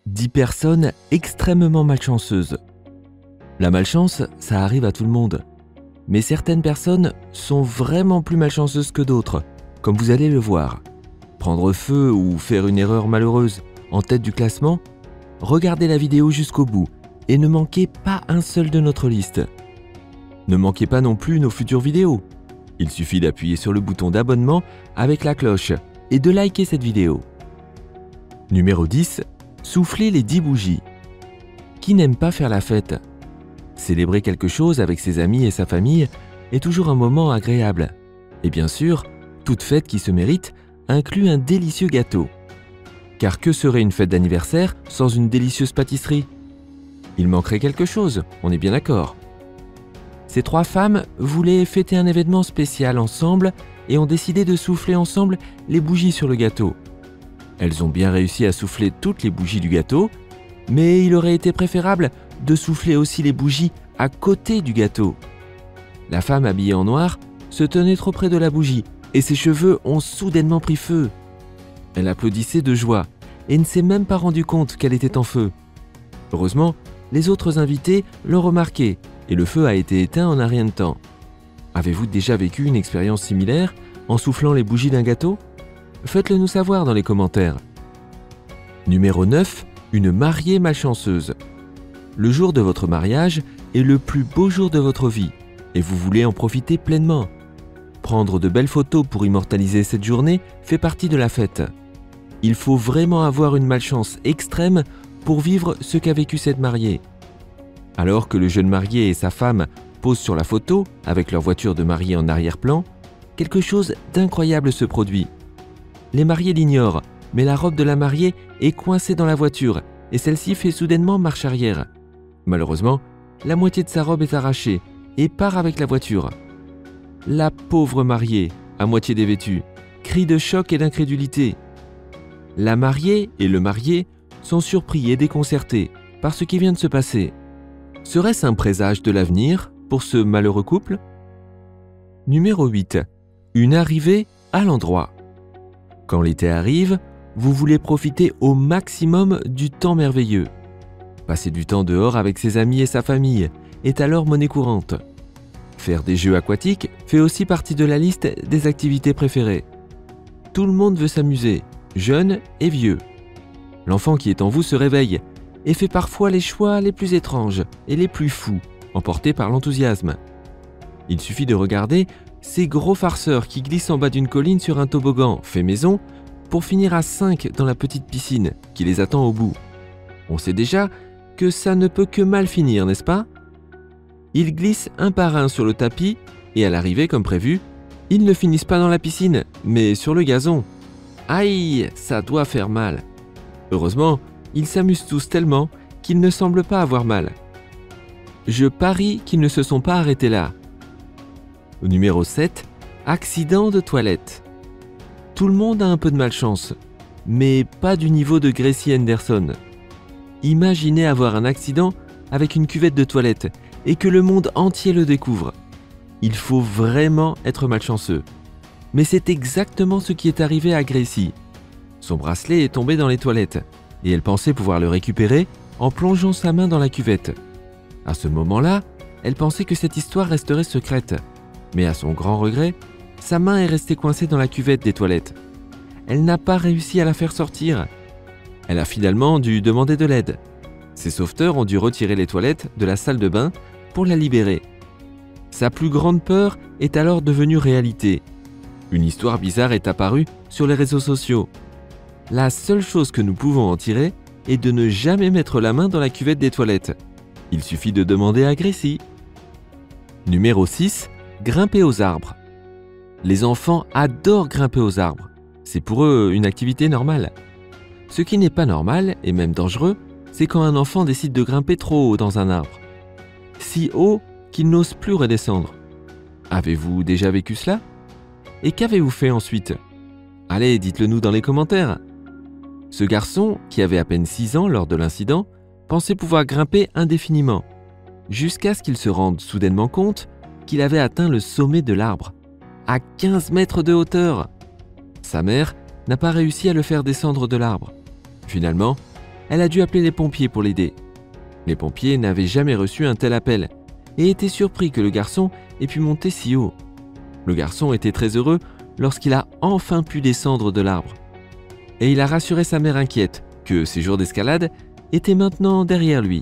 10 personnes extrêmement malchanceuses. La malchance, ça arrive à tout le monde. Mais certaines personnes sont vraiment plus malchanceuses que d'autres, comme vous allez le voir. Prendre feu ou faire une erreur malheureuse en tête du classement, regardez la vidéo jusqu'au bout et ne manquez pas un seul de notre liste. Ne manquez pas non plus nos futures vidéos. Il suffit d'appuyer sur le bouton d'abonnement avec la cloche et de liker cette vidéo. Numéro 10. Souffler les 10 bougies. Qui n'aime pas faire la fête? Célébrer quelque chose avec ses amis et sa famille est toujours un moment agréable. Et bien sûr, toute fête qui se mérite inclut un délicieux gâteau. Car que serait une fête d'anniversaire sans une délicieuse pâtisserie? Il manquerait quelque chose, on est bien d'accord. Ces 3 femmes voulaient fêter un événement spécial ensemble et ont décidé de souffler ensemble les bougies sur le gâteau. Elles ont bien réussi à souffler toutes les bougies du gâteau, mais il aurait été préférable de souffler aussi les bougies à côté du gâteau. La femme habillée en noir se tenait trop près de la bougie et ses cheveux ont soudainement pris feu. Elle applaudissait de joie et ne s'est même pas rendu compte qu'elle était en feu. Heureusement, les autres invités l'ont remarqué et le feu a été éteint en un rien de temps. Avez-vous déjà vécu une expérience similaire en soufflant les bougies d'un gâteau? Faites-le nous savoir dans les commentaires. Numéro 9. Une mariée malchanceuse. Le jour de votre mariage est le plus beau jour de votre vie et vous voulez en profiter pleinement. Prendre de belles photos pour immortaliser cette journée fait partie de la fête. Il faut vraiment avoir une malchance extrême pour vivre ce qu'a vécu cette mariée. Alors que le jeune marié et sa femme posent sur la photo avec leur voiture de mariée en arrière-plan, quelque chose d'incroyable se produit. Les mariés l'ignorent, mais la robe de la mariée est coincée dans la voiture et celle-ci fait soudainement marche arrière. Malheureusement, la moitié de sa robe est arrachée et part avec la voiture. La pauvre mariée, à moitié dévêtue, crie de choc et d'incrédulité. La mariée et le marié sont surpris et déconcertés par ce qui vient de se passer. Serait-ce un présage de l'avenir pour ce malheureux couple? Numéro 8. Une arrivée à l'endroit. Quand l'été arrive, vous voulez profiter au maximum du temps merveilleux. Passer du temps dehors avec ses amis et sa famille est alors monnaie courante. Faire des jeux aquatiques fait aussi partie de la liste des activités préférées. Tout le monde veut s'amuser, jeunes et vieux. L'enfant qui est en vous se réveille et fait parfois les choix les plus étranges et les plus fous, emportés par l'enthousiasme. Il suffit de regarder ces gros farceurs qui glissent en bas d'une colline sur un toboggan fait maison pour finir à 5 dans la petite piscine qui les attend au bout. On sait déjà que ça ne peut que mal finir, n'est-ce pas? Ils glissent un par un sur le tapis et à l'arrivée, comme prévu, ils ne finissent pas dans la piscine, mais sur le gazon. Aïe, ça doit faire mal. Heureusement, ils s'amusent tous tellement qu'ils ne semblent pas avoir mal. Je parie qu'ils ne se sont pas arrêtés là. Numéro 7. Accident de toilette. Tout le monde a un peu de malchance, mais pas du niveau de Gracie Henderson. Imaginez avoir un accident avec une cuvette de toilette et que le monde entier le découvre. Il faut vraiment être malchanceux. Mais c'est exactement ce qui est arrivé à Gracie. Son bracelet est tombé dans les toilettes et elle pensait pouvoir le récupérer en plongeant sa main dans la cuvette. À ce moment-là, elle pensait que cette histoire resterait secrète. Mais à son grand regret, sa main est restée coincée dans la cuvette des toilettes. Elle n'a pas réussi à la faire sortir. Elle a finalement dû demander de l'aide. Ses sauveteurs ont dû retirer les toilettes de la salle de bain pour la libérer. Sa plus grande peur est alors devenue réalité. Une histoire bizarre est apparue sur les réseaux sociaux. La seule chose que nous pouvons en tirer est de ne jamais mettre la main dans la cuvette des toilettes. Il suffit de demander à Gracie. Numéro 6. Grimper aux arbres. Les enfants adorent grimper aux arbres. C'est pour eux une activité normale. Ce qui n'est pas normal, et même dangereux, c'est quand un enfant décide de grimper trop haut dans un arbre. Si haut qu'il n'ose plus redescendre. Avez-vous déjà vécu cela? Et qu'avez-vous fait ensuite? Allez, dites-le nous dans les commentaires. Ce garçon, qui avait à peine 6 ans lors de l'incident, pensait pouvoir grimper indéfiniment, jusqu'à ce qu'il se rende soudainement compte qu'il avait atteint le sommet de l'arbre, à 15 mètres de hauteur. Sa mère n'a pas réussi à le faire descendre de l'arbre. Finalement, elle a dû appeler les pompiers pour l'aider. Les pompiers n'avaient jamais reçu un tel appel et étaient surpris que le garçon ait pu monter si haut. Le garçon était très heureux lorsqu'il a enfin pu descendre de l'arbre. Et il a rassuré sa mère inquiète que ses jours d'escalade étaient maintenant derrière lui.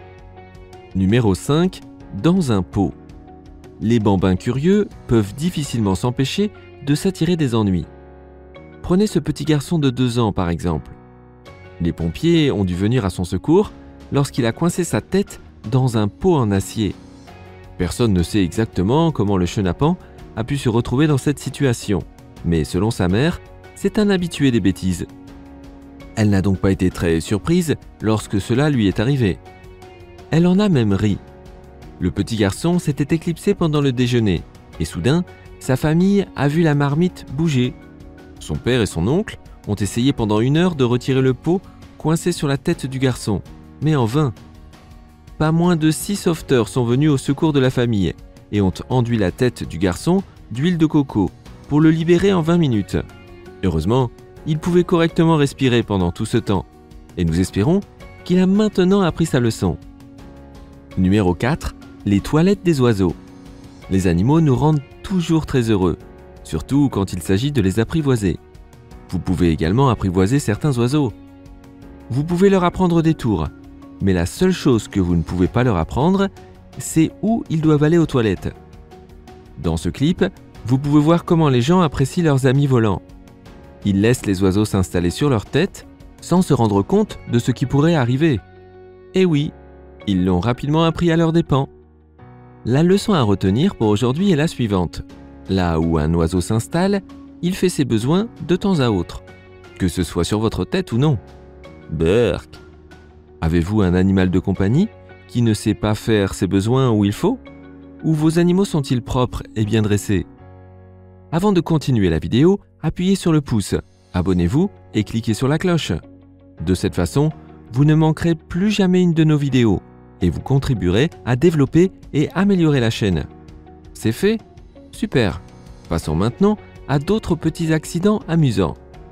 Numéro 5. Dans un pot. Les bambins curieux peuvent difficilement s'empêcher de s'attirer des ennuis. Prenez ce petit garçon de 2 ans par exemple. Les pompiers ont dû venir à son secours lorsqu'il a coincé sa tête dans un pot en acier. Personne ne sait exactement comment le chenapan a pu se retrouver dans cette situation, mais selon sa mère, c'est un habitué des bêtises. Elle n'a donc pas été très surprise lorsque cela lui est arrivé. Elle en a même ri. Le petit garçon s'était éclipsé pendant le déjeuner, et soudain, sa famille a vu la marmite bouger. Son père et son oncle ont essayé pendant 1 heure de retirer le pot coincé sur la tête du garçon, mais en vain. Pas moins de 6 sauveteurs sont venus au secours de la famille et ont enduit la tête du garçon d'huile de coco pour le libérer en 20 minutes. Heureusement, il pouvait correctement respirer pendant tout ce temps, et nous espérons qu'il a maintenant appris sa leçon. Numéro 4. Les toilettes des oiseaux. Les animaux nous rendent toujours très heureux, surtout quand il s'agit de les apprivoiser. Vous pouvez également apprivoiser certains oiseaux. Vous pouvez leur apprendre des tours, mais la seule chose que vous ne pouvez pas leur apprendre, c'est où ils doivent aller aux toilettes. Dans ce clip, vous pouvez voir comment les gens apprécient leurs amis volants. Ils laissent les oiseaux s'installer sur leur tête sans se rendre compte de ce qui pourrait arriver. Et oui, ils l'ont rapidement appris à leurs dépens. La leçon à retenir pour aujourd'hui est la suivante. Là où un oiseau s'installe, il fait ses besoins de temps à autre, que ce soit sur votre tête ou non. Berk. Avez-vous un animal de compagnie qui ne sait pas faire ses besoins où il faut? Ou vos animaux sont-ils propres et bien dressés? Avant de continuer la vidéo, appuyez sur le pouce, abonnez-vous et cliquez sur la cloche. De cette façon, vous ne manquerez plus jamais une de nos vidéos et vous contribuerez à développer et améliorer la chaîne. C'est fait? Super! Passons maintenant à d'autres petits accidents amusants.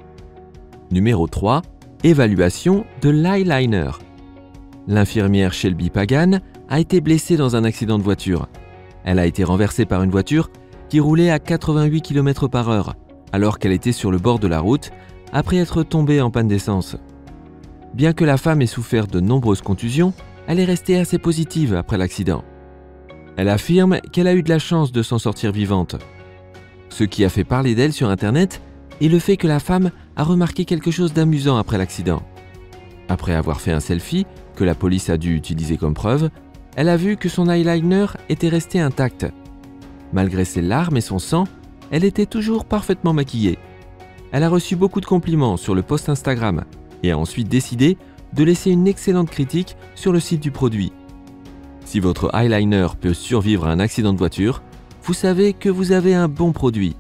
Numéro 3. Évaluation de l'eyeliner. L'infirmière Shelby Pagan a été blessée dans un accident de voiture. Elle a été renversée par une voiture qui roulait à 88 km/h alors qu'elle était sur le bord de la route après être tombée en panne d'essence. Bien que la femme ait souffert de nombreuses contusions, elle est restée assez positive après l'accident. Elle affirme qu'elle a eu de la chance de s'en sortir vivante. Ce qui a fait parler d'elle sur Internet est le fait que la femme a remarqué quelque chose d'amusant après l'accident. Après avoir fait un selfie que la police a dû utiliser comme preuve, elle a vu que son eyeliner était resté intact. Malgré ses larmes et son sang, elle était toujours parfaitement maquillée. Elle a reçu beaucoup de compliments sur le post Instagram et a ensuite décidé de laisser une excellente critique sur le site du produit. Si votre eyeliner peut survivre à un accident de voiture, vous savez que vous avez un bon produit.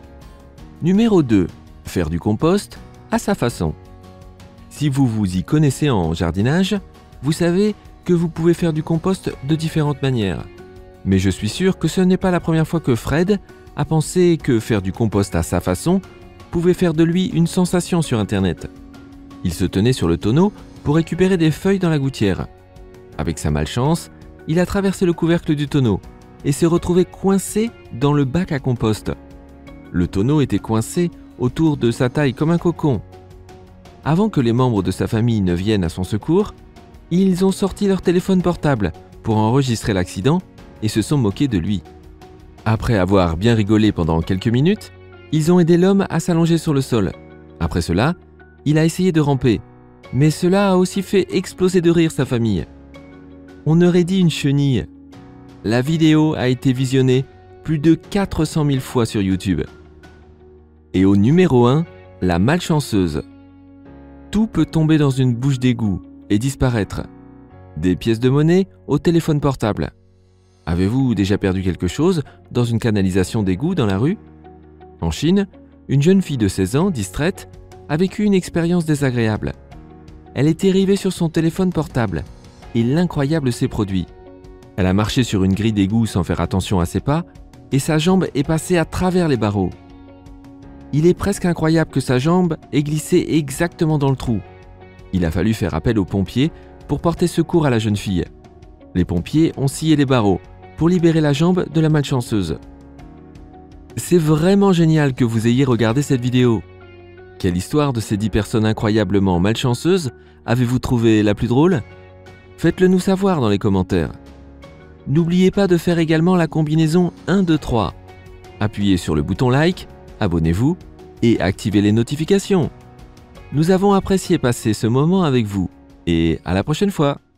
Numéro 2. Faire du compost à sa façon. Si vous vous y connaissez en jardinage, vous savez que vous pouvez faire du compost de différentes manières. Mais je suis sûr que ce n'est pas la première fois que Fred a pensé que faire du compost à sa façon pouvait faire de lui une sensation sur Internet. Il se tenait sur le tonneau pour récupérer des feuilles dans la gouttière. Avec sa malchance, il a traversé le couvercle du tonneau et s'est retrouvé coincé dans le bac à compost. Le tonneau était coincé autour de sa taille comme un cocon. Avant que les membres de sa famille ne viennent à son secours, ils ont sorti leur téléphone portable pour enregistrer l'accident et se sont moqués de lui. Après avoir bien rigolé pendant quelques minutes, ils ont aidé l'homme à s'allonger sur le sol. Après cela, il a essayé de ramper, mais cela a aussi fait exploser de rire sa famille. On aurait dit une chenille. La vidéo a été visionnée plus de 400 000 fois sur YouTube. Et au numéro 1, la malchanceuse. Tout peut tomber dans une bouche d'égout et disparaître. Des pièces de monnaie au téléphone portable. Avez-vous déjà perdu quelque chose dans une canalisation d'égout dans la rue? En Chine, une jeune fille de 16 ans, distraite, a vécu une expérience désagréable. Elle était rivée sur son téléphone portable et l'incroyable s'est produit. Elle a marché sur une grille d'égout sans faire attention à ses pas et sa jambe est passée à travers les barreaux. Il est presque incroyable que sa jambe ait glissé exactement dans le trou. Il a fallu faire appel aux pompiers pour porter secours à la jeune fille. Les pompiers ont scié les barreaux pour libérer la jambe de la malchanceuse. C'est vraiment génial que vous ayez regardé cette vidéo. Quelle histoire de ces 10 personnes incroyablement malchanceuses avez-vous trouvé la plus drôle? Faites-le nous savoir dans les commentaires. N'oubliez pas de faire également la combinaison 1, 2, 3. Appuyez sur le bouton like, abonnez-vous et activez les notifications. Nous avons apprécié passer ce moment avec vous et à la prochaine fois.